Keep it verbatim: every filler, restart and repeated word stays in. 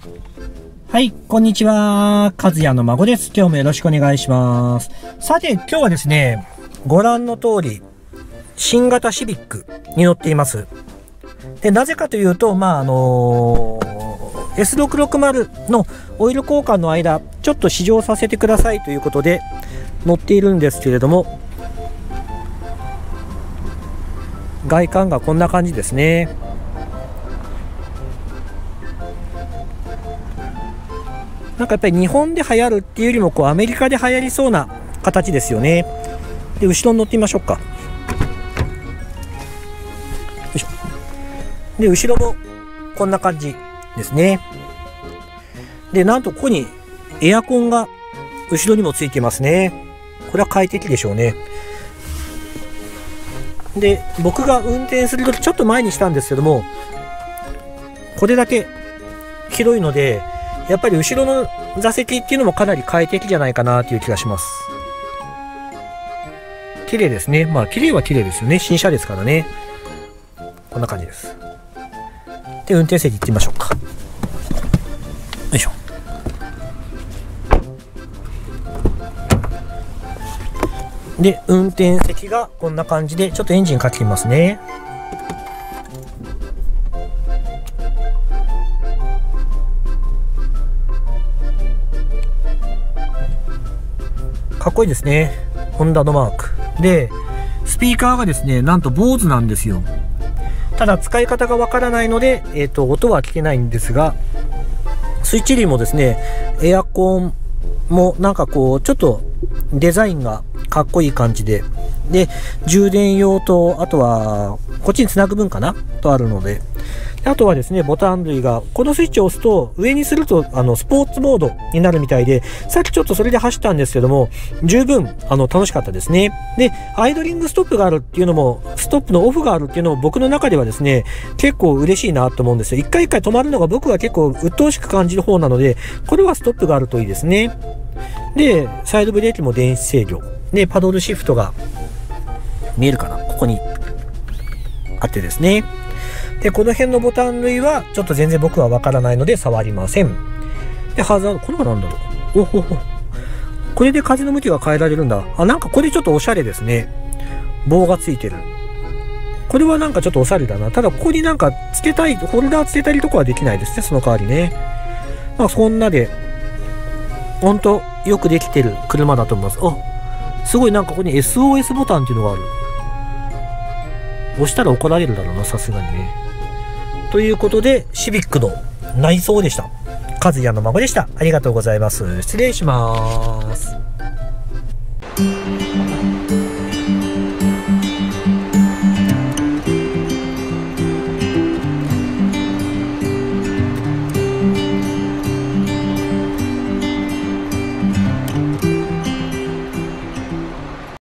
はい、こんにちは。和也の孫です。今日もよろしくお願いします。さて、今日はですね、ご覧の通り、新型シビックに乗っています。で、なぜかというと、まあ、あのー、エスろくろくまる のオイル交換の間、ちょっと試乗させてくださいということで、乗っているんですけれども、外観がこんな感じですね。なんかやっぱり日本で流行るっていうよりもこうアメリカで流行りそうな形ですよね。で、後ろに乗ってみましょうか。よいしょ。で、後ろもこんな感じですね。で、なんとここにエアコンが後ろにもついていますね。これは快適でしょうね。で、僕が運転するときちょっと前にしたんですけども、これだけ広いので、やっぱり後ろの座席っていうのもかなり快適じゃないかなという気がします。綺麗ですね。まあ綺麗は綺麗ですよね。新車ですからね。こんな感じです。で、運転席行ってみましょうか。よいしょ。で、運転席がこんな感じで、ちょっとエンジンかけてみますね。かっこいいですね。ホンダのマーク。で、スピーカーがですね、なんと坊主なんですよ。ただ使い方がわからないので、えっと、音は聞けないんですが、スイッチ類もですね、エアコンもなんかこう、ちょっとデザインがかっこいい感じで、で、充電用と、あとは、こっちにつなぐ分かなとあるので、あとはですね、ボタン類が、このスイッチを押すと、上にすると、あの、スポーツモードになるみたいで、さっきちょっとそれで走ったんですけども、十分、あの、楽しかったですね。で、アイドリングストップがあるっていうのも、ストップのオフがあるっていうのも、僕の中ではですね、結構嬉しいなと思うんですよ。一回一回止まるのが僕は結構鬱陶しく感じる方なので、これはストップがあるといいですね。で、サイドブレーキも電子制御。で、パドルシフトが、見えるかな？ここに、あってですね。で、この辺のボタン類は、ちょっと全然僕はわからないので触りません。で、ハザード、これは何だろう。おほほ。これで風の向きが変えられるんだ。あ、なんかこれちょっとおしゃれですね。棒がついてる。これはなんかちょっとおしゃれだな。ただ、ここになんかつけたい、ホルダーつけたりとかはできないですね。その代わりね。まあ、そんなで、ほんと、よくできてる車だと思います。あ、すごいなんかここに エスオーエス ボタンっていうのがある。押したら怒られるだろうな、さすがにね。ということで、シビックの内装でした。和也の孫でした。ありがとうございます。失礼します。